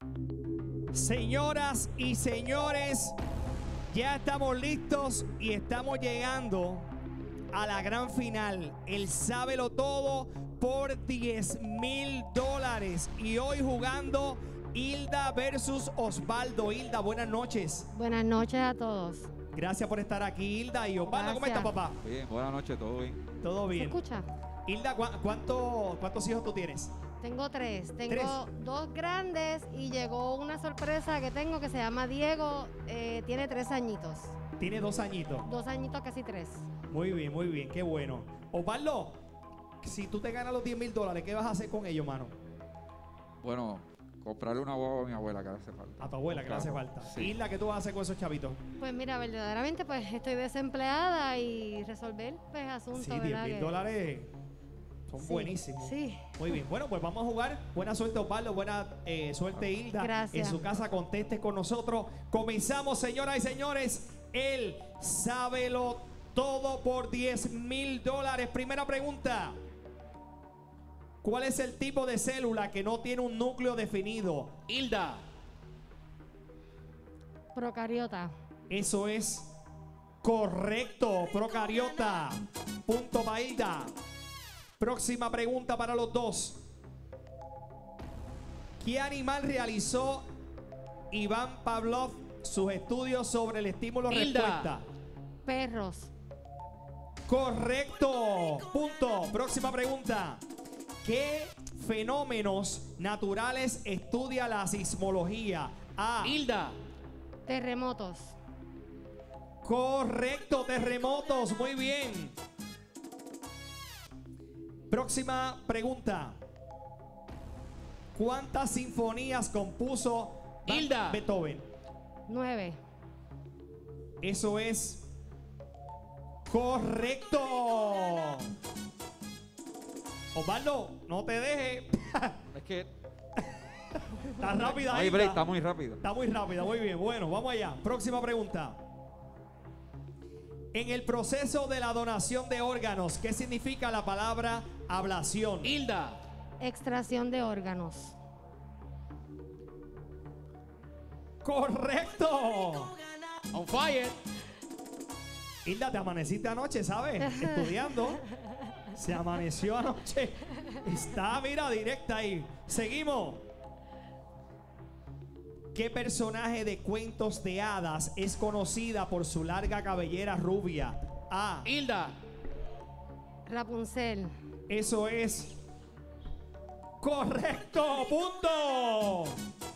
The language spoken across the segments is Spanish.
Señoras y señores, ya estamos listos y estamos llegando a la gran final. El Sábelo Todo por $10,000. Y hoy jugando Hilda versus Osvaldo. Hilda, buenas noches. Buenas noches a todos. Gracias por estar aquí, Hilda. Y Osvaldo, ¿cómo estás, papá? Bien, buenas noches, todo bien. Todo bien. ¿Se escucha? Hilda, ¿cuántos hijos tú tienes? Tengo tres. Tengo ¿Tres? dos grandes y llegó una sorpresa que tengo que se llama Diego. Tiene 3 añitos. Tiene 2 añitos. 2 añitos, casi 3. Muy bien, qué bueno. Osvaldo, si tú te ganas los $10,000, ¿qué vas a hacer con ellos, mano? Bueno, comprarle una guagua a mi abuela que le hace falta. A tu abuela, que le hace falta. Sí. Hilda, ¿qué tú vas a hacer con esos chavitos? Pues mira, verdaderamente pues estoy desempleada y resolver pues asuntos, Sí, ¿verdad? $10,000 son Sí, buenísimos. sí. Muy bien, bueno, pues vamos a jugar. Buena suerte, Osvaldo, buena suerte, Hilda. Gracias. En su casa conteste con nosotros. Comenzamos, señoras y señores, el Sábelo Todo por $10,000. Primera pregunta. ¿Cuál es el tipo de célula que no tiene un núcleo definido? Hilda. Procariota. Eso es correcto, procariota. Punto para Hilda. Próxima pregunta para los dos. ¿Qué animal realizó Iván Pavlov sus estudios sobre el estímulo-respuesta? Perros. Correcto. Punto. Próxima pregunta. ¿Qué fenómenos naturales estudia la sismología? A. Hilda. Terremotos. Correcto, terremotos. Muy bien. Próxima pregunta. ¿Cuántas sinfonías compuso Hilda. Beethoven? 9. Eso es correcto. Osvaldo, no te dejes. Es que Está rápida. no hay Hilda. break, está muy rápido. Está muy rápida, muy bien. Bueno, vamos allá. Próxima pregunta. En el proceso de la donación de órganos, ¿qué significa la palabra ablación? Hilda. Extracción de órganos. ¡Correcto! On fire. Hilda, te amaneciste anoche, ¿sabes? Estudiando. Se amaneció anoche. Está, mira, directa ahí. Seguimos. ¿Qué personaje de cuentos de hadas es conocida por su larga cabellera rubia? A. Hilda. Rapunzel. Eso es correcto. Punto.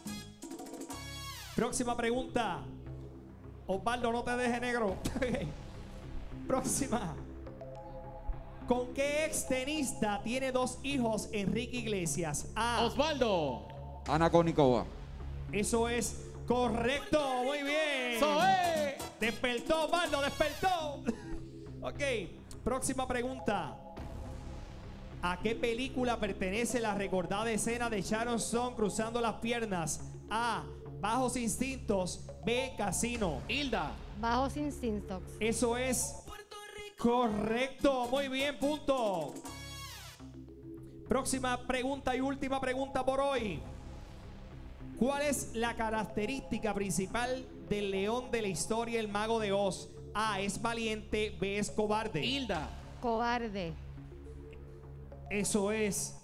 Próxima pregunta. Osvaldo, no te dejes, negro. Próxima. ¿Con qué extenista tiene 2 hijos Enrique Iglesias? A. Osvaldo. Ana Konikova. Eso es correcto. Muy bien. Zoe. Despertó, Osvaldo, despertó. Ok. Próxima pregunta. ¿A qué película pertenece la recordada escena de Sharon Stone cruzando las piernas? A. Bajos Instintos. B. Casino. Hilda. Bajos instintos. Eso es correcto. Muy bien, punto. Próxima pregunta y última pregunta por hoy. ¿Cuál es la característica principal del león de la historia El Mago de Oz? A. Es valiente. B. Es cobarde. Hilda. Cobarde. Eso es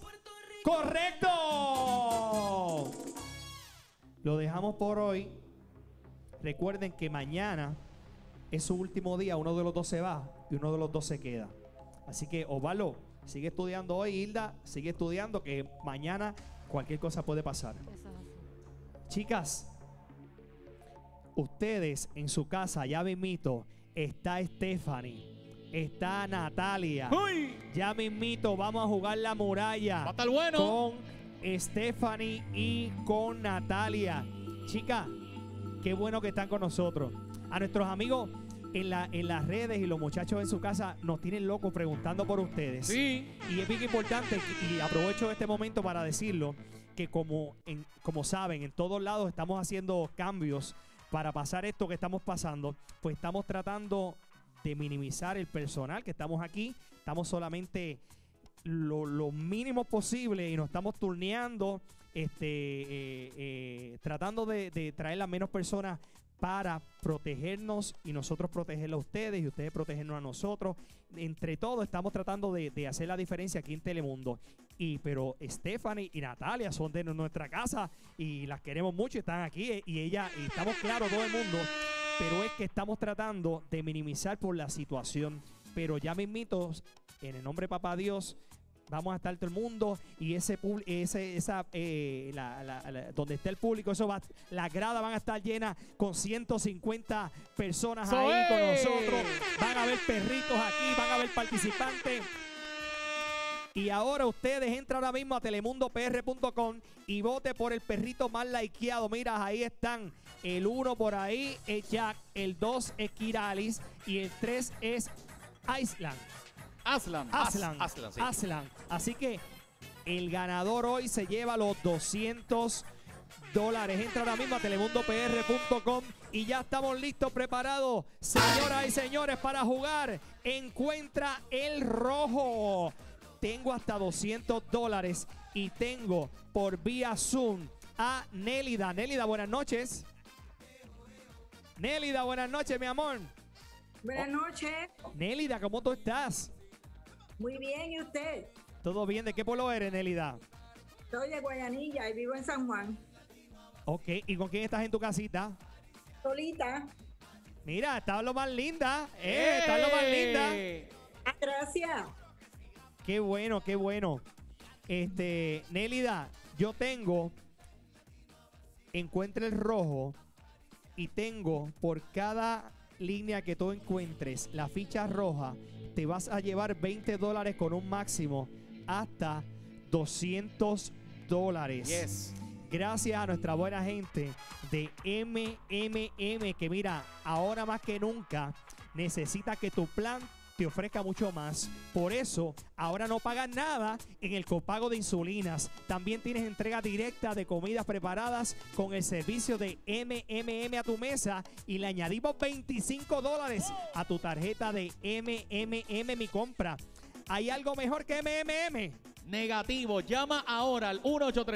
correcto. Lo dejamos por hoy. Recuerden que mañana es su último día. Uno de los dos se va y uno de los dos se queda. Así que, Osvaldo, sigue estudiando hoy. Hilda, sigue estudiando, que mañana cualquier cosa puede pasar. Eso es así. Chicas, ustedes en su casa, ya mismito, está Stephanie, está Natalia. ¡Uy! Ya mismito vamos a jugar la muralla Va a estar bueno. con Stephanie y con Natalia. Chicas, qué bueno que están con nosotros. A nuestros amigos en las redes y los muchachos en su casa nos tienen locos preguntando por ustedes. Sí. Y es bien importante, y aprovecho este momento para decirlo, que como saben, en todos lados estamos haciendo cambios para pasar esto que estamos pasando. Pues estamos tratando de minimizar el personal que estamos aquí. Estamos solamente lo mínimo posible y nos estamos turneando, tratando de traer las menos personas para protegernos y nosotros protegerlos a ustedes y ustedes protegernos a nosotros. Entre todos estamos tratando de hacer la diferencia aquí en Telemundo. Pero Stephanie y Natalia son de nuestra casa y las queremos mucho y están aquí y estamos claros todo el mundo, pero es que estamos tratando de minimizar por la situación. Pero ya mismito, en el nombre de Papá Dios, vamos a estar todo el mundo y donde esté el público, las gradas van a estar llenas con 150 personas ahí con nosotros. Van a haber perritos aquí, van a haber participantes. Y ahora ustedes entran ahora mismo a telemundopr.com y vote por el perrito más likeado. Mira, ahí están. El 1 por ahí es Jack, el 2 es Kiralis y el 3 es Aslan. Sí. Aslan. Así que el ganador hoy se lleva los $200. Entra ahora mismo a telemundopr.com y ya estamos listos, preparados, señoras y señores, para jugar. Encuentra el rojo. Tengo hasta $200 y tengo por vía Zoom a Nélida. Nélida, buenas noches. Nélida, buenas noches, mi amor. Buenas noches. Nélida, ¿cómo tú estás? Muy bien, ¿y usted? ¿Todo bien? ¿De qué pueblo eres, Nélida? Soy de Guayanilla y vivo en San Juan. Ok, ¿y con quién estás en tu casita? Solita. Mira, está lo más linda. Está lo más linda. Ah, gracias. Qué bueno, qué bueno. Nélida, yo tengo, encuentra el rojo y tengo por cada línea que tú encuentres la ficha roja, te vas a llevar $20 con un máximo hasta $200. Yes. Gracias a nuestra buena gente de MMM, que mira, ahora más que nunca necesita que tu plan te ofrezca mucho más. Por eso, ahora no pagas nada en el copago de insulinas. También tienes entrega directa de comidas preparadas con el servicio de MMM a tu mesa y le añadimos $25 a tu tarjeta de MMM Mi Compra. ¿Hay algo mejor que MMM? Negativo. Llama ahora al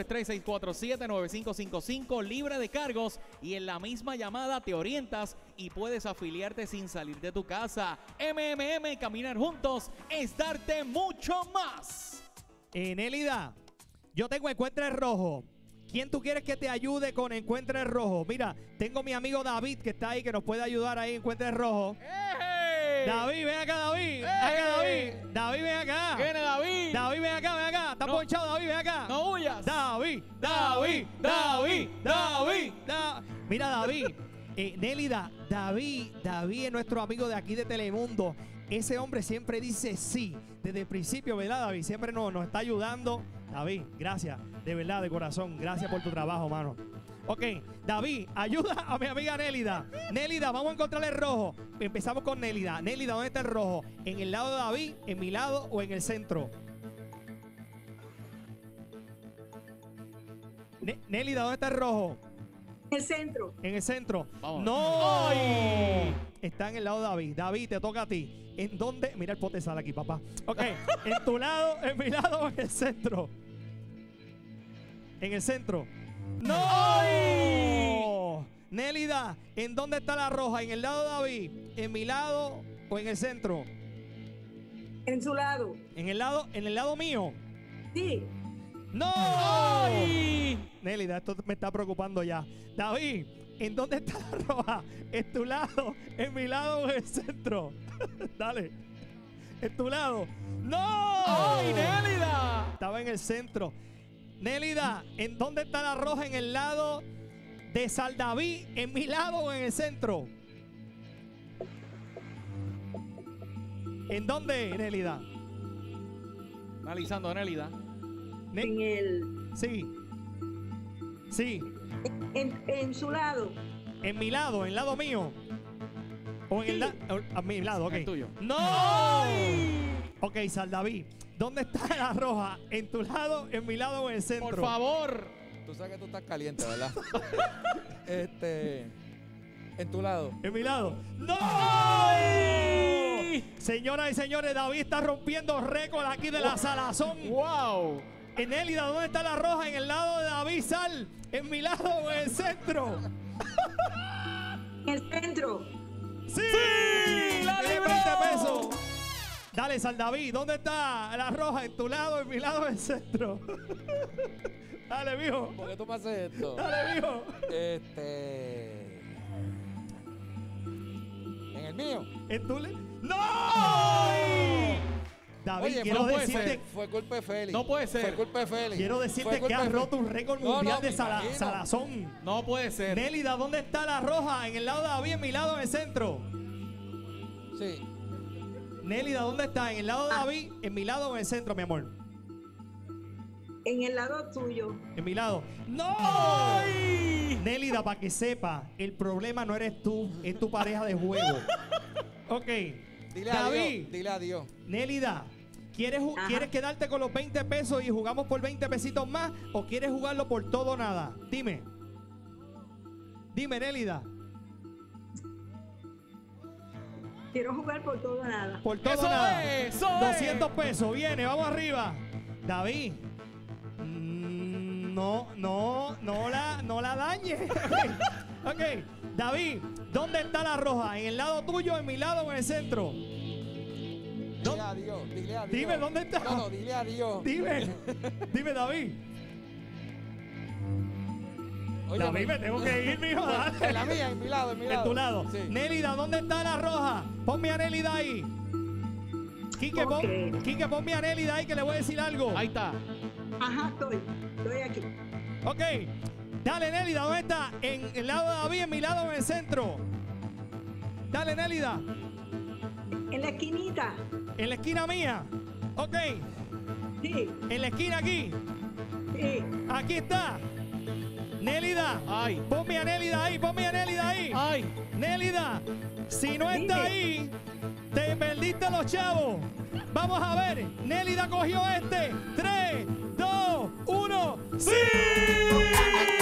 1-833-647-9555, libre de cargos, y en la misma llamada te orientas y puedes afiliarte sin salir de tu casa. MMM, caminar juntos es darte mucho más. Nélida, yo tengo Encuentra el Rojo. ¿Quién tú quieres que te ayude con Encuentra el Rojo? Mira, tengo mi amigo David que está ahí, que nos puede ayudar ahí en Encuentra el Rojo. David, ven acá, David. Ven acá, David. David, ven acá. ¿Viene David? David, ven acá, ven acá. Está ponchado, David, ven acá. No huyas. David. Mira, David. Nélida, David es nuestro amigo de aquí de Telemundo. Ese hombre siempre dice sí. Desde el principio, ¿verdad, David? Siempre nos está ayudando. David, gracias. De verdad, de corazón. Gracias por tu trabajo, mano. Ok, David, ayuda a mi amiga Nélida. Nélida, vamos a encontrar el rojo. Empezamos con Nélida. Nélida, ¿dónde está el rojo? ¿En el lado de David, en mi lado o en el centro? Nélida, ¿dónde está el rojo? En el centro. En el centro. Vamos. ¡No! ¡Ay! Está en el lado de David. David, te toca a ti. ¿En dónde? Mira el pote sal aquí, papá. Ok, ¿en tu lado, en mi lado o en el centro? En el centro. ¡No! ¡Ay! Nélida, ¿en dónde está la roja? ¿En el lado de David? ¿En mi lado o en el centro? En su lado. ¿En el lado mío? Sí. ¡No! ¡Ay! Nélida, esto me está preocupando ya. David, ¿en dónde está la roja? ¿En tu lado? ¿En mi lado o en el centro? Dale. ¿En tu lado? ¡No! ¡Ay, Nélida! Estaba en el centro. Nélida, ¿en dónde está la roja? ¿En el lado de Saldaví? ¿En mi lado o en el centro? ¿En dónde, Nélida? Analizando, Nélida. En el. Sí. Sí. En su lado. ¿En mi lado? ¿En el lado mío? ¿O en el a mi lado? Ok. El tuyo. ¡No! Ok, Saldaví. ¿Dónde está la roja? ¿En tu lado, en mi lado o en el centro? Por favor. Tú sabes que tú estás caliente, ¿verdad? En tu lado. ¿En mi lado? ¡No! Señoras y señores, David está rompiendo récord aquí de la salazón. ¡Wow! Nélida, ¿dónde está la roja? En el lado de David, sal. En mi lado o en el centro. En el centro. ¡Sí! ¡La Tiene libró! 20 pesos. Dale, Sal David, ¿dónde está la roja? ¿En tu lado, en mi lado o en el centro? Dale, mijo. ¿Por qué tú me haces esto? Dale, mijo. En el mío. ¿En tu ¡No! David, Oye, quiero no puede decirte, ser. Fue culpa de Félix. No puede ser. Fue culpa de Félix. quiero decirte Fue que culpa has de roto un Félix. récord No, mundial no, de me imagino. salazón. No puede ser. Nélida, ¿dónde está la roja? ¿En el lado de David, en mi lado o en el centro? Sí. Nélida, ¿dónde está? ¿En el lado de David, en mi lado o en el centro, mi amor? En el lado tuyo. En mi lado. ¡No! Nélida, para que sepa, el problema no eres tú, es tu pareja de juego. Ok. Dile David, adiós. Dile adiós. Nélida, ¿quieres quedarte con los 20 pesos y jugamos por 20 pesitos más o quieres jugarlo por todo o nada? Dime. Dime, Nélida. Quiero jugar por todo o nada. Por todo o ¡Eso nada. es! ¡Eso es! 200 pesos. Viene, vamos arriba. David. No la dañes. Ok. David, ¿dónde está la roja? ¿En el lado tuyo, en mi lado o en el centro? Dile adiós. Dile adiós. Dime, ¿dónde está? No, dile adiós. Dime. Dime, David. Oye, David, me tengo que ir, mijo. Dale. En la mía, en mi lado, en mi lado. En tu lado. Sí. Nélida, ¿dónde está la roja? Ponme a Nélida ahí. Quique, Ok. Quique, ponme a Nélida ahí que le voy a decir algo. Ahí está. Ajá, estoy aquí. Ok. Dale, Nélida, ¿dónde está? ¿En el lado de David, en mi lado o en el centro? Dale, Nélida. En la esquinita. En la esquina mía. Ok. Sí, En la esquina aquí. sí. Aquí está. Nélida. ¡Ay! Ponme a Nélida ahí. Ponme a Nélida ahí. ¡Ay! Nélida, si no está Dime. ahí, te perdiste los chavos. Vamos a ver. Nélida cogió este. 3, 2, 1. ¡Sí!